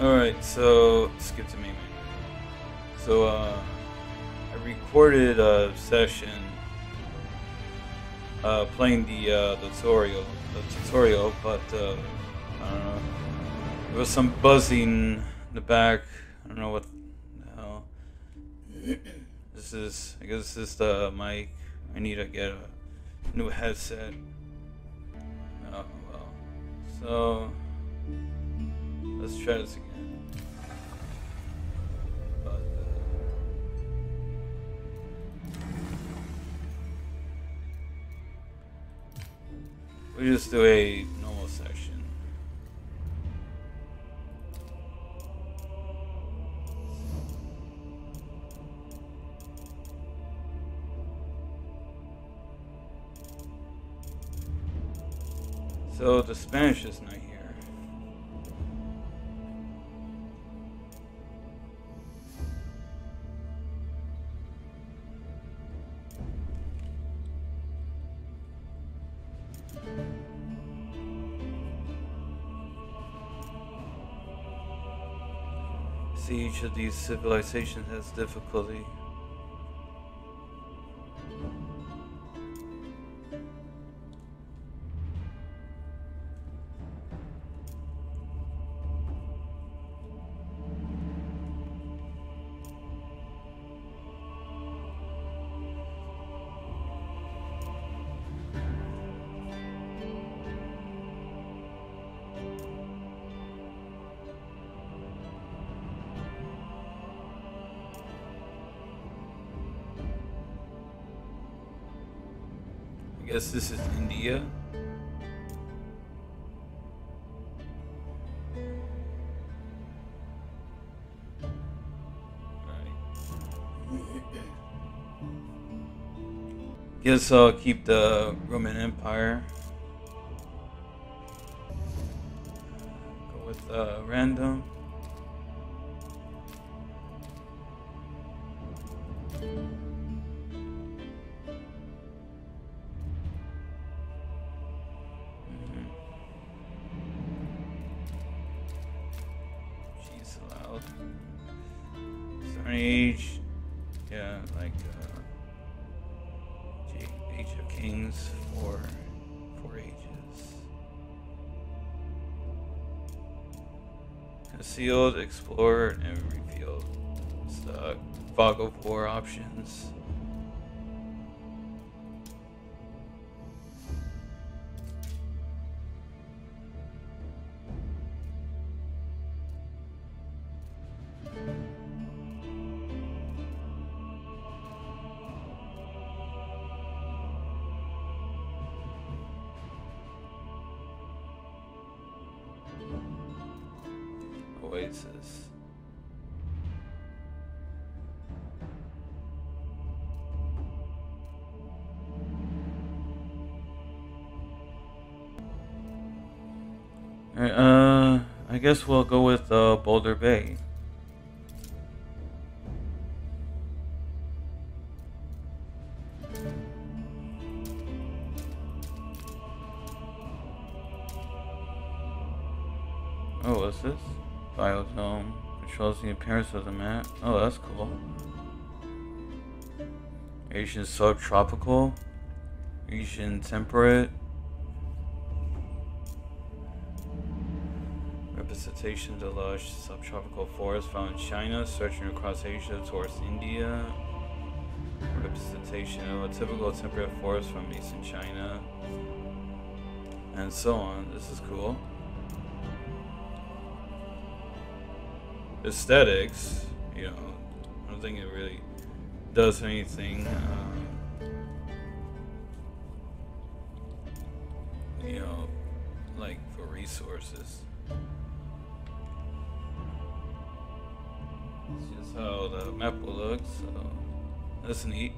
Alright, so skip to me, man. So I recorded a session playing the tutorial, but I don't know. There was some buzzing in the back. I don't know what the hell. I guess this is the mic. I need to get a new headset. Oh well. So let's try this again. But we just do a normal session. So the Spanish is not here. See, each of these civilizations has difficulty. I guess this is India. Guess I'll keep the Roman Empire. Go with random. Jeez, loud. Stone Age. Yeah, like Age of Kings, four ages. Concealed, explored, and revealed. It's the fog of war options. Oasis. Alright, I guess we'll go with Boulder Bay. Oh, what's this? Biodome controls the appearance of the map. Oh, that's cool. Asian subtropical, Asian temperate. Representation of the lush subtropical forest found in China, stretching across Asia towards India. Representation of a typical temperate forest from eastern China, and so on. This is cool. Aesthetics, I don't think it really does anything, like for resources. It's just how the map will look, so that's neat.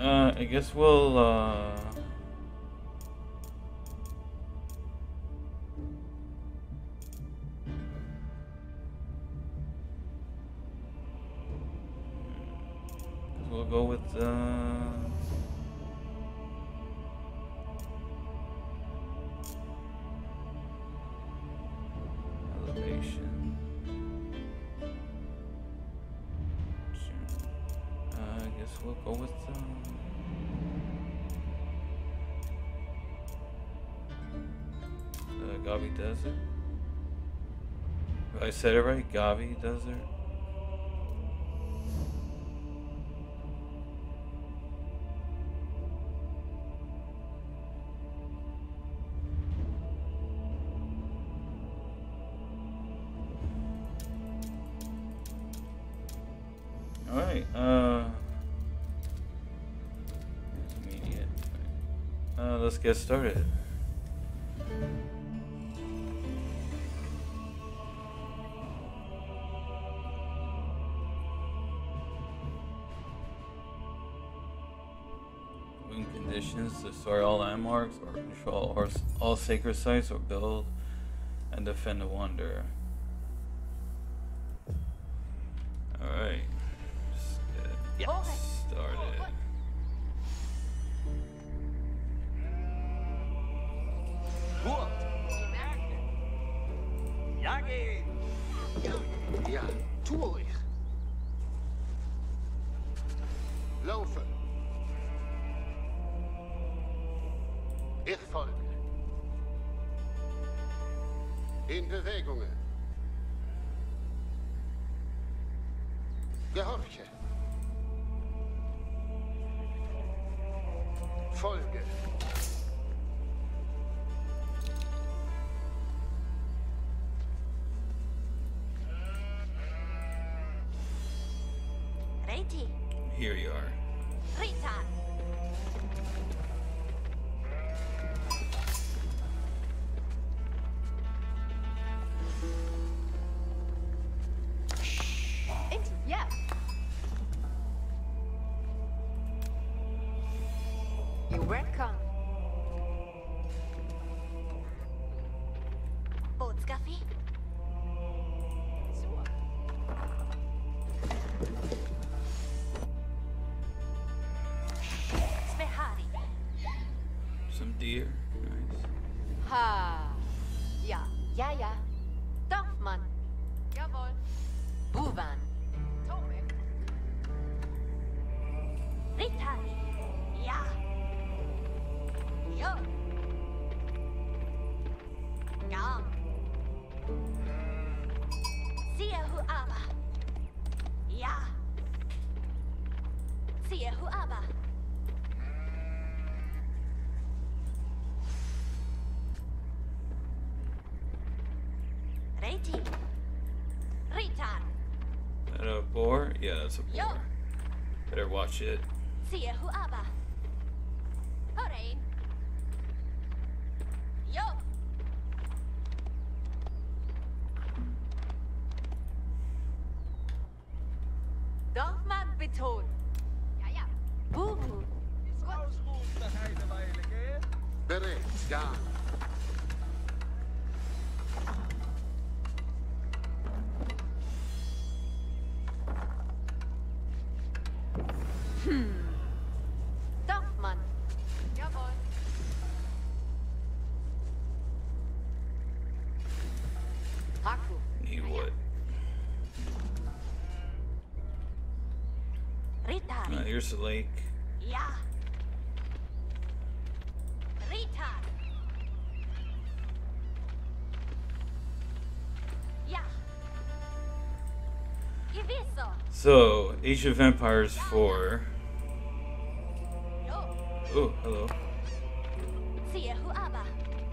I guess we'll go with elevation. I guess we'll go with the Gobi Desert. I said it right, Gobi Desert. Alright, immediate. Let's get started. Win conditions: destroy all landmarks, or control all sacred sites, or build and defend the wonder. Alright. Get started. Ja, toer. Laufen. Ich folge. In Bewegungen. Gehorche. Folge. Ready. Here you are. Return. Yeah. You're welcome. Botscafé. Svehari. Some deer. Nice. Ha. Ja. Ja, ja. Dorfmann. Jawohl. Buvan. Tome. Ritari. Ja. Jo. Ja. Siehe hu aber. Ja. Siehe hu aber. Ready. Return. Is that a boar? Yeah, that's a Yo. boar. Better watch it. Siehe hu aber. Horein. Jo. Dorfmann betont. Ja, ja. Buhu. Ausrufen nach einer Weile, gell? Bereit, ja. Dorfmann. Jawohl. Haku. Need wood. Ritari. Here's the lake. Ja. Ritari. Ja. Gewisso. So, Age of Empires 4. Jo. Oh, hello. Siehe hu aber.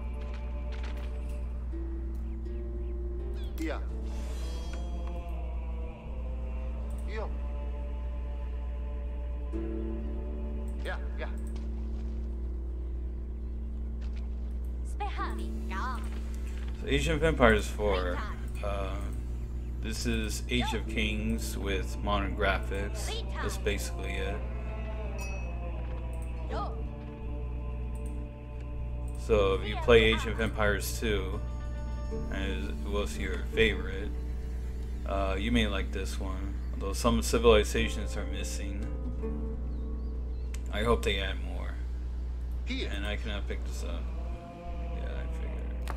Ja. Jo. Ja, ja. Spehari. Ja. So Age of Empires 4. This is Age of Kings with modern graphics. That's basically it. So if you play Age of Empires 2, and it was your favorite, you may like this one. Although some civilizations are missing. I hope they add more. Here. And I cannot pick this up. Yeah, I figured.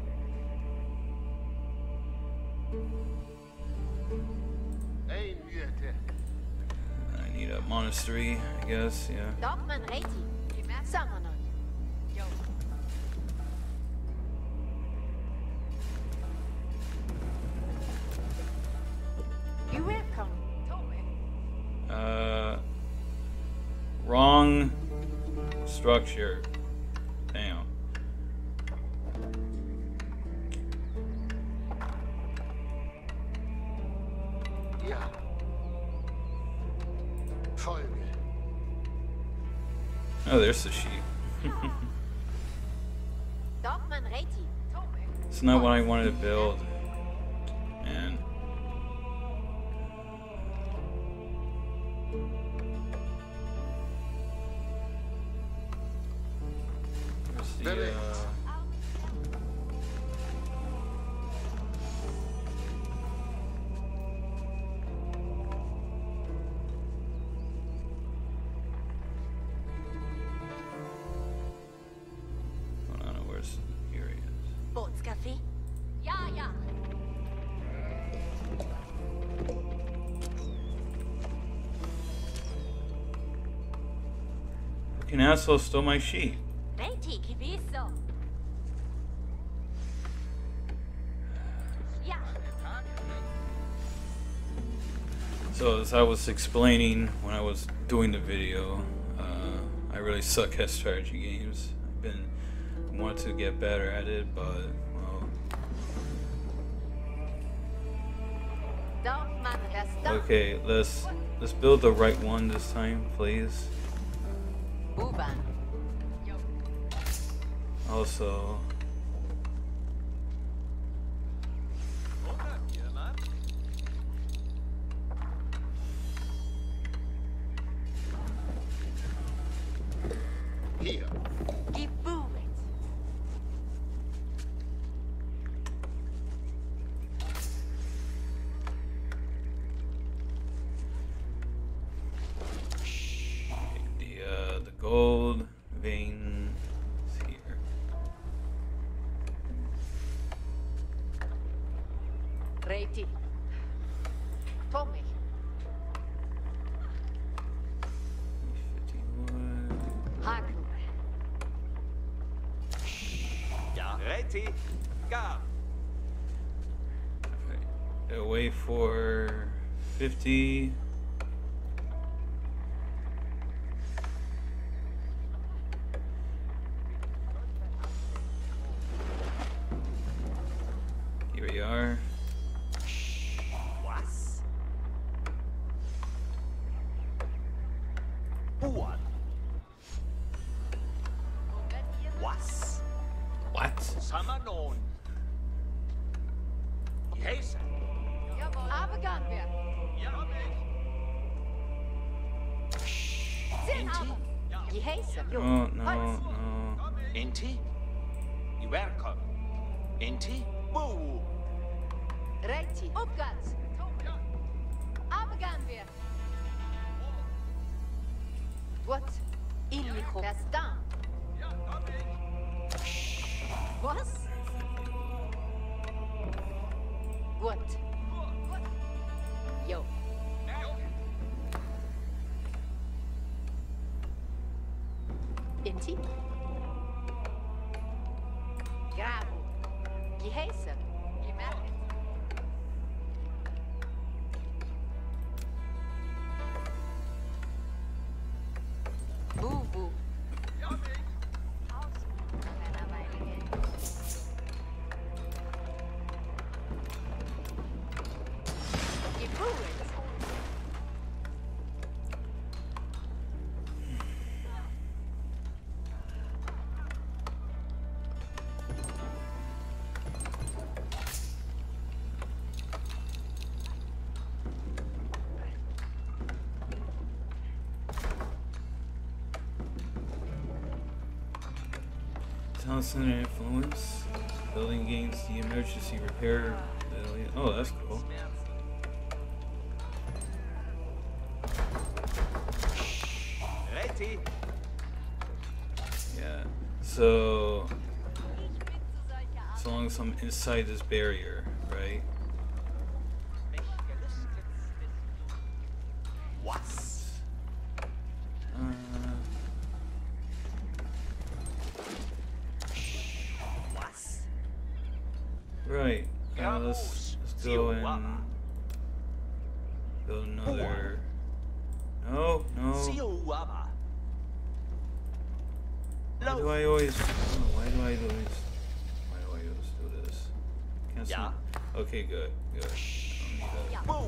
Ein Jüte. I need a monastery, I guess, yeah. Dogman ready. Summoner. Yo. You welcome. Wrong structure. Damn. Ja. Folge. Oh, there's the sheep. Dogman ready. It's not what I wanted to build. Man. Where's the, hold on, where's, here he is. Bootskaffee? Ja, ja. Fucking asshole stole my sheep. Ready, gewisso. Ja. So as I was explaining when I was doing the video, I really suck at strategy games. I've want to get better at it, but well. Dogman resta. Okay, let's build the right one this time, please. Uban. Also, Hier. Gebuet. the gold vein is here. Ready. Tommy. 50 wood. Haken. Ja. Ready. Go. Okay. Wait for 50. Here we are. Was? Uan. Was? What? Samanon. Yes. Abegan wir. Ja. Sin aber. Geheißen. Oh no, no. Inti. You welcome. Inti. Boo. Ready. Upgans. Abegan wir. What? Illico. Verstand. Was? What? Yo. Inti? Grabo. Geheißen. Gemerkt. Boo, boo. town center influence. Building gains the emergency repair. Oh, that's cool. Ready? Yeah. So long as I'm inside this barrier, right? Was? Was? Right. Let's go and build another. No. Siuama. Why do I always? Why do I always do this? Can't Yeah. see. Okay, good. I don't need that. Boo.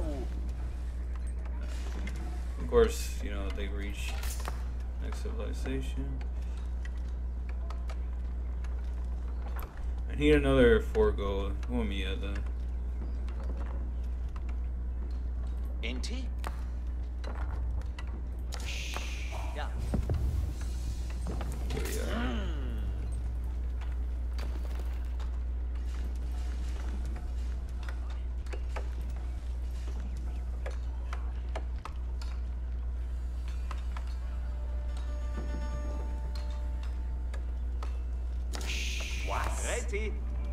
Of course, you know they reach next civilization. I need another 4 gold. Mia then. Inti? Yeah. Here we are. Ready?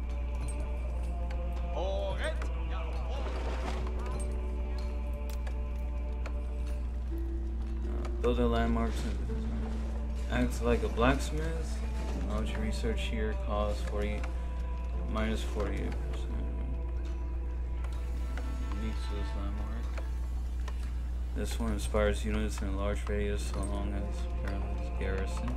Oret? Building landmarks and acts like a blacksmith. Knowledge research here costs 40 minus 48%. Unique to this landmark. This one inspires units in a large radius so long as paralyzed garrison.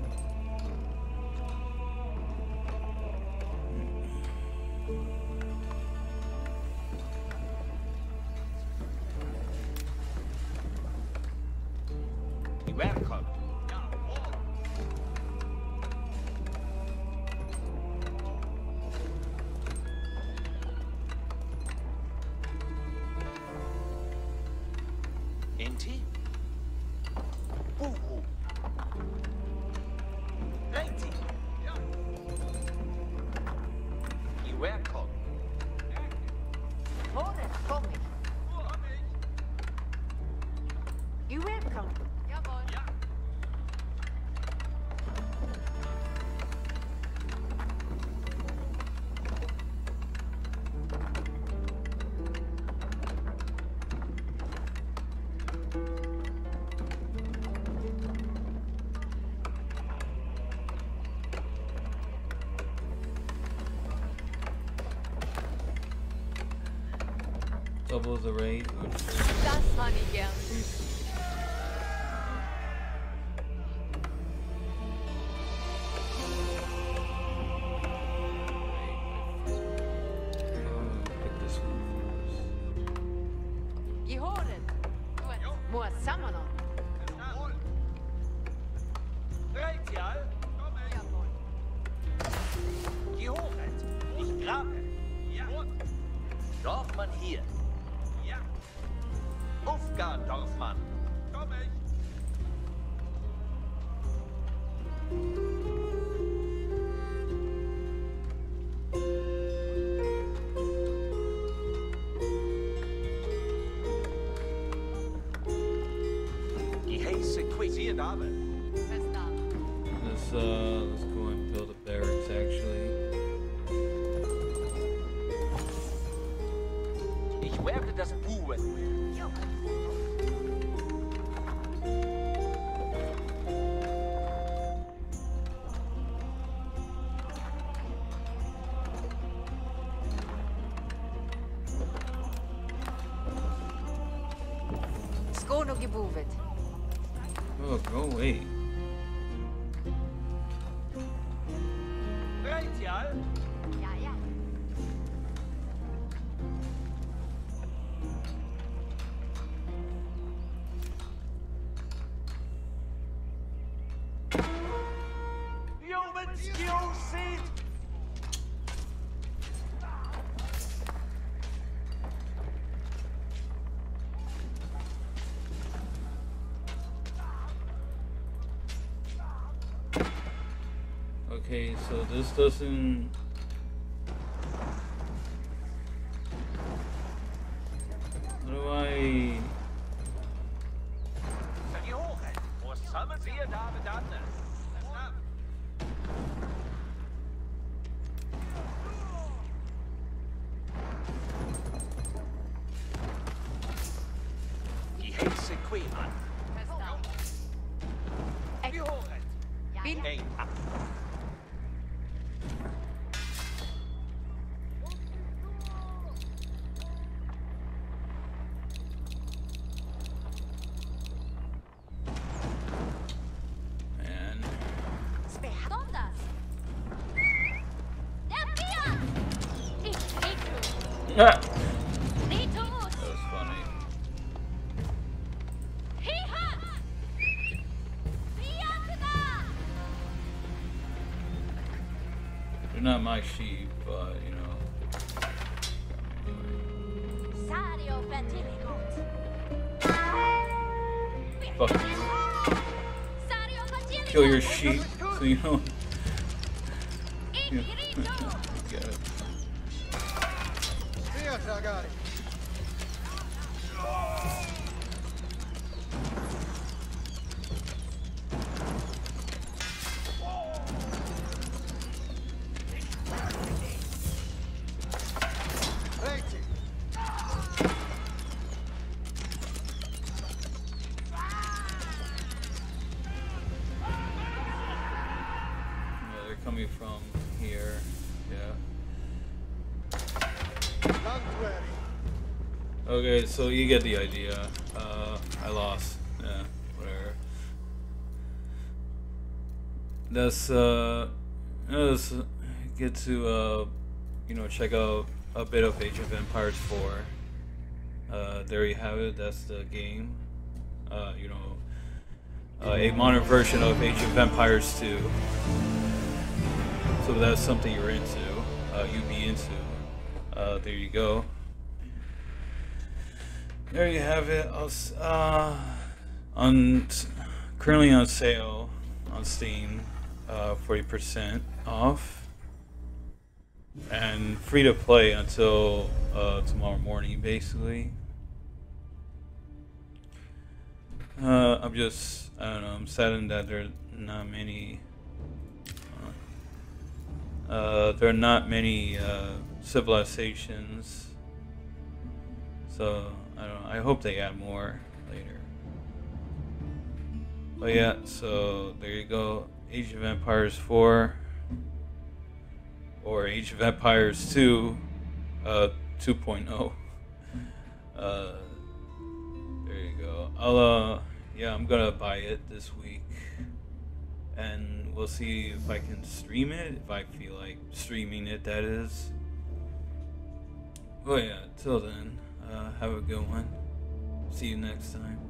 Welcome. Inti? Boo. Righty. You welcome. Horen, kom ich. You welcome. Jawohl. Double the rate, which Das habe ich gern. pick this one Gehoren. Moa Samanon. Reitial? Jawohl. Gehoret. Ich grabe. Ja. Dorfmann hier. Ja. Aufgaben, Dorfmann. Komm ich. Die heiße Quizzier Dame. Verstanden. Let's go and build a barracks actually. Ich werde das Buben. Skono gebuvet. Oh, go away. Reitial? Ja, ja. Human skill seed. Okay, so this doesn't. How do I? Verjoren. Was sammeln Sie da bedanken? Die Hexe Queen an. Verstanden. Verjoren. Bin Ein ab. Man. Sperrondas. Der Bier! Ich krieg Ah! Ritus! That was funny. Hiha! Bianca! They're not my sheep, but you know. Sario Fertiligot. Fuck you. Sario Fertiligot. Kill your sheep so you don't. Inquirito. Get it. Via, Tragari. Reti. Yeah, they're coming from here. Yeah. Lantueri. Okay, so you get the idea. I lost. Yeah, whatever. Let's get to you know, check out a bit of Age of Empires 4. There you have it. That's the game. You know, a modern version of Age of Empires 2. So that's something you're into. You'd be into. There you go. There you have it. Currently on sale on Steam, 40% off, and free to play until tomorrow morning, basically. I don't know. I'm saddened that there are not many. There are not many civilizations. So I don't know. I hope they add more later. But yeah, so there you go. Age of Empires 4 or Age of Empires 2 2.0. There you go. Yeah, I'm gonna buy it this week, and we'll see if I can stream it, if I feel like streaming it, that is. Oh yeah, till then, have a good one. See you next time.